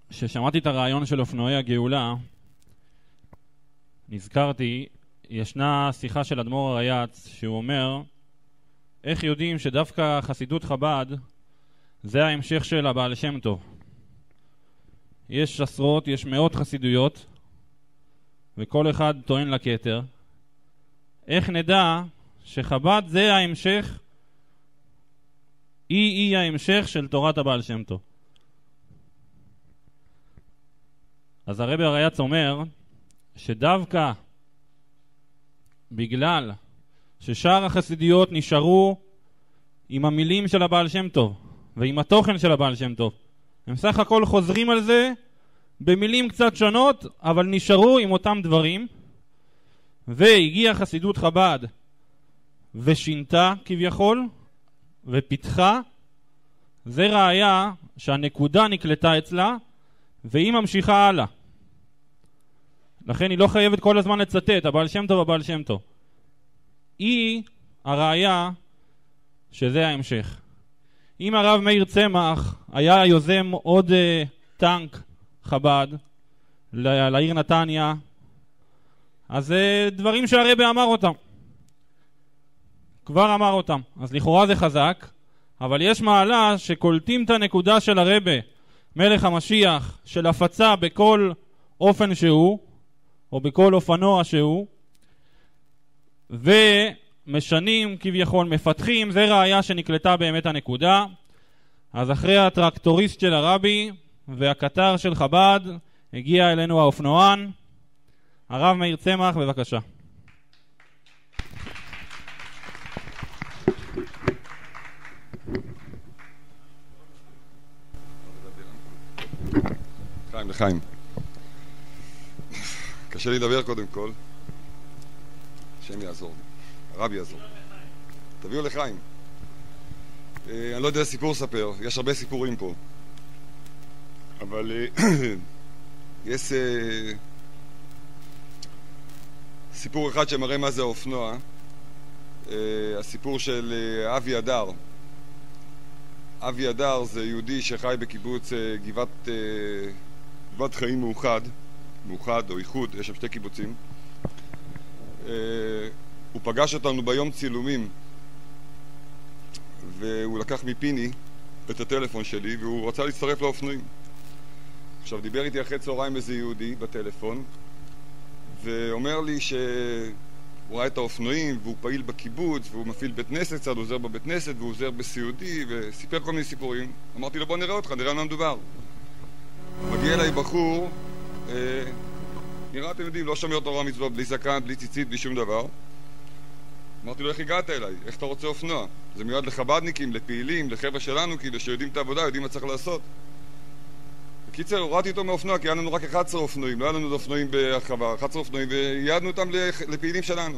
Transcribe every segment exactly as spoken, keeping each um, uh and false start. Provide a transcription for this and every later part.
ששמעתי את הרעיון של אופנועי הגאולה, נזכרתי, ישנה שיחה של אדמו"ר הריי"צ, שהוא אומר, איך יודעים שדווקא חסידות חב"ד זה ההמשך של הבעל שם טוב? יש עשרות, יש מאות חסידויות, וכל אחד טוען לכתר. איך נדע שחב"ד זה ההמשך, היא היא ההמשך של תורת הבעל שם טוב? אז הרבי הריי"צ אומר שדווקא בגלל ששאר החסידיות נשארו עם המילים של הבעל שם טוב ועם התוכן של הבעל שם טוב, הם סך הכל חוזרים על זה במילים קצת שונות, אבל נשארו עם אותם דברים, והגיעה חסידות חב"ד ושינתה כביכול ופיתחה, זה ראיה שהנקודה נקלטה אצלה והיא ממשיכה הלאה. לכן היא לא חייבת כל הזמן לצטט הבעל שם טוב הבעל שם טוב, היא הראיה שזה ההמשך. אם הרב מאיר צמח היה יוזם עוד uh, טנק חב"ד לעיר נתניה, אז uh, דברים שהרבי אמר אותם, כבר אמר אותם, אז לכאורה זה חזק, אבל יש מעלה שקולטים את הנקודה של הרבי מלך המשיח של הפצה בכל אופן שהוא או בכל אופנוע שהוא, ומשנים כביכול, מפתחים, זה ראיה שנקלטה באמת הנקודה. אז אחרי הטרקטוריסט של הרבי והקטר של חב"ד הגיע אלינו האופנוען הרב מאיר צמח, בבקשה. חיים לחיים, קשה לי לדבר קודם כל, השם יעזור לי, הרב יעזור, תביאו לחיים. אני לא יודע סיפור לספר, יש הרבה סיפורים פה, אבל יש סיפור אחד שמראה מה זה האופנוע, הסיפור של אבי אדר. אבי אדר זה יהודי שחי בקיבוץ גבעת, גבעת חיים מאוחד, מאוחד או איחוד, יש שם שתי קיבוצים. הוא פגש אותנו ביום צילומים, והוא לקח מפיני את הטלפון שלי והוא רצה להצטרף לאופנועים. עכשיו דיבר איתי אחרי צהריים איזה יהודי בטלפון ואומר לי שהוא ראה את האופנועים והוא פעיל בקיבוץ והוא מפעיל בית כנסת קצת, הוא עוזר בבית כנסת והוא עוזר בסיעודי וסיפר כל מיני סיפורים. אמרתי לו בוא נראה אותך, נראה על מה מדובר. מגיע אליי בחור, אה, נראה אתם יודעים, לא שומר תורה מצוות, בלי זקן, בלי ציצית, בלי שום דבר. אמרתי לו איך הגעת אליי? איך אתה רוצה אופנוע? זה מיועד לחב"דניקים, לפעילים, לחבר'ה שלנו כאילו שיודעים את העבודה, יודעים מה צריך לעשות. בקיצר, הורדתי אותו מאופנוע כי היה לנו רק אחת עשרה אופנועים, לא היה לנו אופנועים בחווה, אחת עשרה אופנועים, ויעדנו אותם לפעילים שלנו.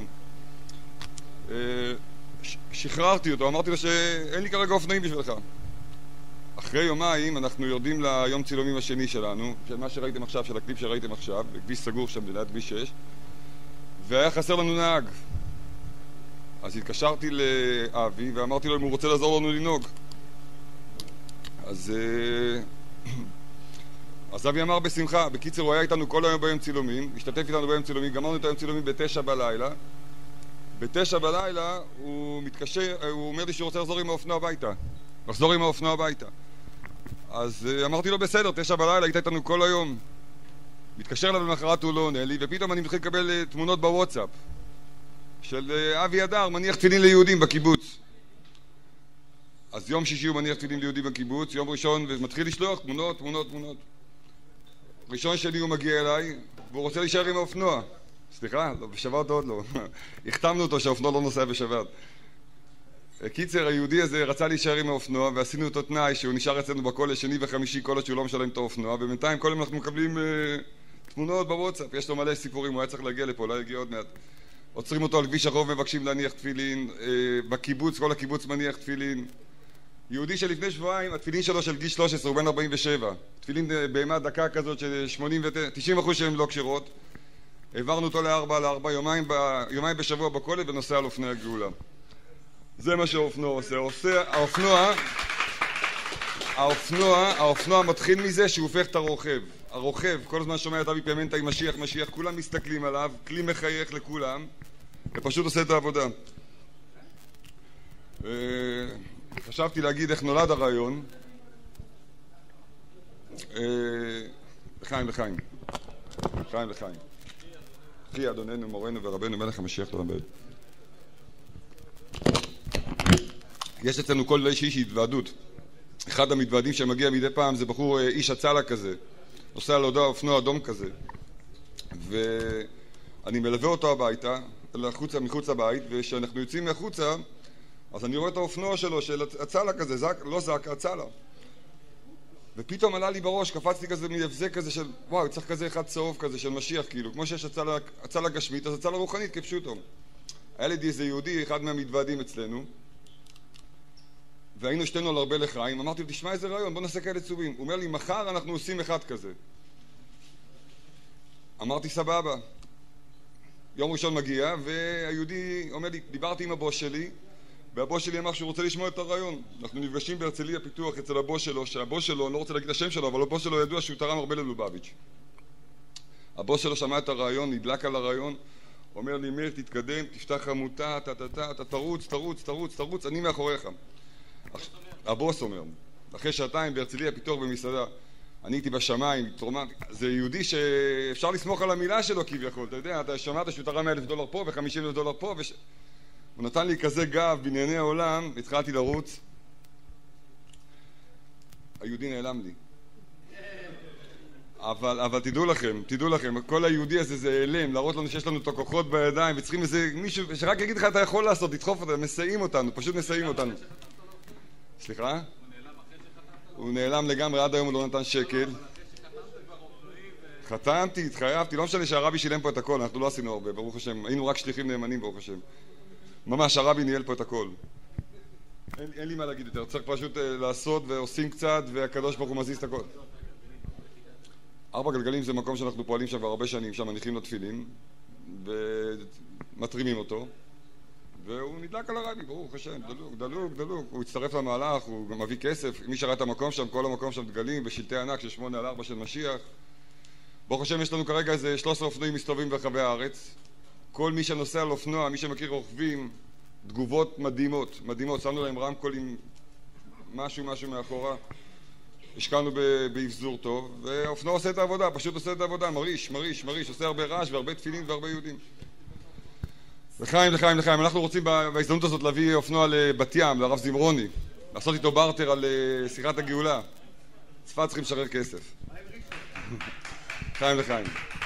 שחררתי אותו, אמרתי לו שאין לי כרגע אופנועים בשבילך. אחרי יומיים אנחנו יורדים ליום צילומים השני שלנו, של מה שראיתם עכשיו, של הקליפ שראיתם עכשיו, בכביש סגור שם ליד כביש שש, והיה חסר לנו נהג. אז התקשרתי לאבי ואמרתי לו אם הוא רוצה לעזור לנו לנהוג. אז... אז אבי אמר בשמחה. בקיצר, הוא היה איתנו כל היום ביום צילומים, השתתף איתנו ביום צילומים, גמרנו את היום צילומים בתשע בלילה. בתשע בלילה הוא מתקשר, הוא אומר לי שהוא רוצה לחזור עם האופנוע הביתה. לחזור עם האופנוע הביתה. אז אמרתי לו בסדר, תשע בלילה, היית איתנו כל היום. מתקשר אליו למחרת, הוא לא עונה לי, ופתאום אני מתחיל לקבל תמונות בוואטסאפ של אבי אדר, מניח תפילין ליהודים בקיבוץ. אז יום שישי הוא מניח תפילין ליהודים בקיבוץ, יום ראשון, ומתחיל לשלוח תמונות, תמונות, תמונות. ראשון שלי הוא מגיע אליי, והוא רוצה להישאר עם האופנוע. סליחה, לא, בשבת עוד לא. החתמנו אותו שהאופנוע לא נוסע בשבת. קיצר, היהודי הזה רצה להישאר עם האופנוע, ועשינו אותו תנאי שהוא נשאר אצלנו בכל שני וחמישי, כל עוד שהוא לא משלם את האופנוע, ובינתיים כל יום אנחנו מקבלים uh, תמונות בוואטסאפ. יש לו מלא סיפורים, הוא היה צריך להגיע לפה, לא יגיע עוד מעט. עוצרים אותו על כביש הרחוב, מבקשים להניח תפילין, uh, בקיבוץ, כל הקיבוץ מניח תפילין. יהודי שלפני שבועיים, התפילין שלו של גיל שלוש עשרה, הוא בן ארבעים ושבע. תפילין בהמה דקה כזאת של שמונים ותשעים, תשעים אחוז שהם לא קשירות. העברנו אותו לארבע על ארבע, יומיים, ב, יומיים בשבוע בכולל ונוסע על אופני הגאולה. זה מה שהאופנוע עושה. עושה האופנוע... האופנוע, האופנוע מתחיל מזה שהוא הופך את הרוכב. הרוכב, כל הזמן שומע את אבי פימנטה עם משיח, משיח, כולם מסתכלים עליו, כלי מחייך לכולם, ופשוט עושה את העבודה. חשבתי להגיד איך נולד הרעיון. לחיים, לחיים. לחיים, לחיים. אחי אדוננו, מורנו ורבנו, מלך המשיח לרבנו. יש אצלנו כל איש איש התוועדות. אחד המתוועדים שמגיע מדי פעם זה בחור איש הצלה כזה, נוסע על עוד אופנוע אדום כזה, ואני מלווה אותו הביתה, לחוצה, מחוץ לבית, וכשאנחנו יוצאים מחוצה אז אני רואה את האופנוע שלו, של הצלה כזה, זק, לא זק, הצלה, ופתאום עלה לי בראש, קפצתי כזה מהבזק כזה של וואו, צריך כזה אחד צהוב כזה של משיח, כאילו כמו שיש הצלה, הצלה גשמית, אז הצלה רוחנית כפשוטו. היה לי איזה יהודי, אחד מהמתוועדים אצלנו, והיינו שתינו על הרבה לחיים, אמרתי לו, תשמע איזה רעיון, בוא נעשה כאלה צהובים. הוא אומר לי, מחר אנחנו עושים אחד כזה. אמרתי, סבבה. יום ראשון מגיע, והיהודי אומר לי, דיברתי עם הבוס שלי, והבוס שלי אמר שהוא רוצה לשמוע את הרעיון. אנחנו נפגשים בהרצליה פיתוח אצל הבוס שלו, שהבוס שלו, אני לא רוצה להגיד את השם שלו, אבל הבוס שלו ידוע שהוא תרם הרבה ללובביץ'. הבוס שלו שמע את הרעיון, נדלק על הרעיון, אומר לי, מיר, תתקדם, תפתח עמותה, אתה תרוץ, תרוץ, תרוץ, תרוץ, אני מאחוריך. הבוס אומר, אחרי שעתיים בהרצליה פיתוח במסעדה, אני הייתי בשמיים, זה יהודי שאפשר לסמוך על המילה שלו כביכול, אתה יודע, אתה שמעת שהוא תרם אלף דולר פה וחמישים אלף דולר פה, הוא נתן לי כזה גב בענייני העולם, התחלתי לרוץ, היהודי נעלם לי. אבל, אבל תדעו לכם, תדעו לכם, כל היהודי הזה זה העלם, להראות לנו שיש לנו את הכוחות בידיים, וצריכים איזה מישהו שרק יגיד לך אתה יכול לעשות, תדחוף אותנו, מסייעים אותנו, פשוט מסייעים אותנו. סליחה? הוא נעלם לגמרי, עד היום הוא לא נתן שקל. חתמתי, התחייבתי, לא משנה שהרבי שילם פה את הכל, אנחנו לא עשינו הרבה, ברוך השם, היינו רק שליחים נאמנים, ברוך השם. ממש, הרבי ניהל פה את הכל. אין, אין לי מה להגיד יותר, צריך פשוט לעשות ועושים קצת, והקדוש ברוך הוא מזיז את הכל. ארבע גלגלים זה מקום שאנחנו פועלים שם הרבה שנים, שם מניחים לו תפילין, ומטרימים אותו. והוא נדלק על הרבי, ברוך השם, דלוק, דלוק, דלוק. הוא הצטרף למהלך, הוא גם מביא כסף. מי שראה את המקום שם, כל המקום שם דגלים, בשלטי ענק של שמונה על ארבע של משיח. ברוך השם, יש לנו כרגע איזה שלושה עשר אופנועים מסתובבים ברחבי הארץ. כל מי שנוסע על אופנוע, מי שמכיר רוכבים, תגובות מדהימות, מדהימות. שמנו להם רמקול עם משהו, משהו מאחורה. השקענו באבזור טוב, והאופנוע עושה את העבודה, פשוט עושה את העבודה, מריש, מריש, מריש, עושה הרבה רעש והרבה תפילין והרבה יהודים. לחיים, לחיים, לחיים, אנחנו רוצים בהזדמנות הזאת להביא אופנוע לבת ים, לרב זמרוני, לעשות איתו בארטר על שיחת הגאולה. צפת צריכים לשחרר כסף. לחיים, לחיים.